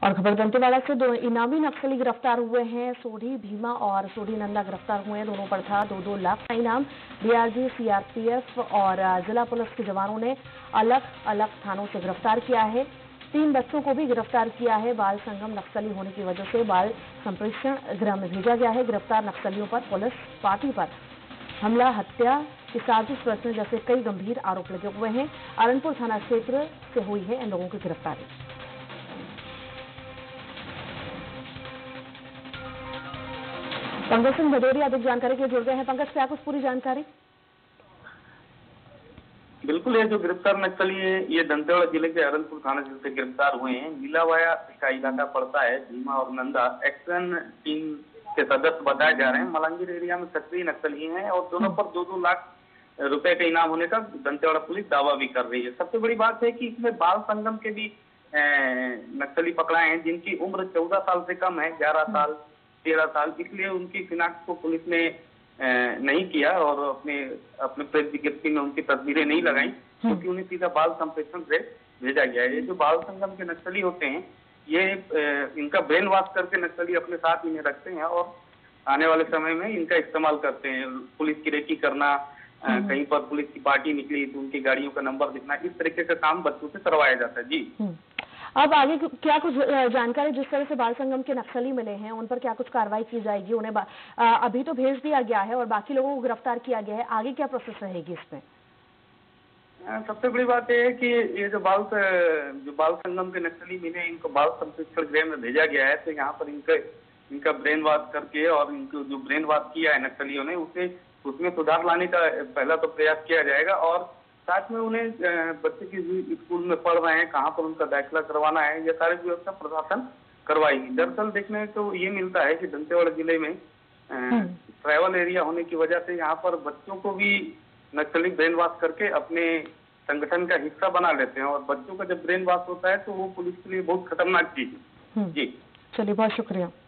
और खबर दंतेवाड़ा से दो इनामी नक्सली गिरफ्तार हुए हैं। सोढ़ी भीमा और सोढ़ी नंदा गिरफ्तार हुए हैं। दोनों पर था 2-2 लाख का इनाम। डीआरजी, सीआरपीएफ और जिला पुलिस के जवानों ने अलग अलग थानों से गिरफ्तार किया है। 3 बच्चों को भी गिरफ्तार किया है। बाल संगम नक्सली होने की वजह से बाल संप्रेषण गृह में भेजा गया है। गिरफ्तार नक्सलियों पर पुलिस पार्टी पर हमला, हत्या की साजिश रचने जैसे कई गंभीर आरोप लगे हुए हैं। अरनपुर थाना क्षेत्र से हुई है इन लोगों की गिरफ्तारी। पंकज सिंह भदौरिया अधिक जानकारी के लिए जुड़ गए हैं। पंकज, क्या कुछ पूरी जानकारी? बिल्कुल, ये जो गिरफ्तार नक्सली है ये दंतेवाड़ा जिले के अरनपुर थाना से गिरफ्तार हुए हैं। नीलावाया का इलाका पड़ता है। भीमा और नंदा एक्शन टीम के सदस्य बताए जा रहे हैं। मलंगीर एरिया में सक्रिय नक्सली हैं और दोनों पर 2-2 लाख रुपए का इनाम होने का दंतेवाड़ा पुलिस दावा भी कर रही है। सबसे बड़ी बात है कि इसमें बाल संगम के भी नक्सली पकड़ाए हैं जिनकी उम्र 14 साल से कम है, 11 साल, 13 साल। इसलिए उनकी शिनाख्त को पुलिस ने नहीं किया और अपने प्रेस विज्ञप्ति में उनकी तस्वीरें नहीं लगाई, क्योंकि उन्हें सीधा बाल संप्रेषण से भेजा गया है। ये जो बाल संगम के नक्सली होते हैं ये इनका ब्रेन वॉश करके नक्सली अपने साथ इन्हें रखते हैं और आने वाले समय में इनका इस्तेमाल करते हैं। पुलिस की रेकी करना, कहीं पर पुलिस की पार्टी निकली तो उनकी गाड़ियों का नंबर लिखना, इस तरीके का काम बच्चों से करवाया जाता है। जी, अब आगे क्या कुछ जानकारी? जिस तरह से बाल संगम के नक्सली मिले हैं उन पर क्या कुछ कार्रवाई की जाएगी? उन्हें अभी तो भेज दिया गया है और बाकी लोगों को गिरफ्तार किया गया है। आगे क्या प्रोसेस रहेगी इसमें? सबसे बड़ी बात यह है कि ये जो बाल संगम के नक्सली मिले इनको बाल संप्रेषण गृह में भेजा गया है। तो यहाँ पर इनका ब्रेन वॉश करके और इनको जो ब्रेन वॉश किया है नक्सलियों ने उसमें सुधार लाने का पहला तो प्रयास किया जाएगा और साथ में उन्हें बच्चे की स्कूल में पढ़ रहे हैं कहाँ पर उनका दाखिला करवाना है, ये सारी व्यवस्था प्रशासन करवाएगी। दरअसल देखने को ये मिलता है कि दंतेवाड़ा जिले में ट्रैवल एरिया होने की वजह से यहाँ पर बच्चों को भी नक्सली ब्रेन वॉश करके अपने संगठन का हिस्सा बना लेते हैं और बच्चों का जब ब्रेन वॉश होता है तो वो पुलिस के लिए बहुत खतरनाक चीज है। जी, चलिए, बहुत शुक्रिया।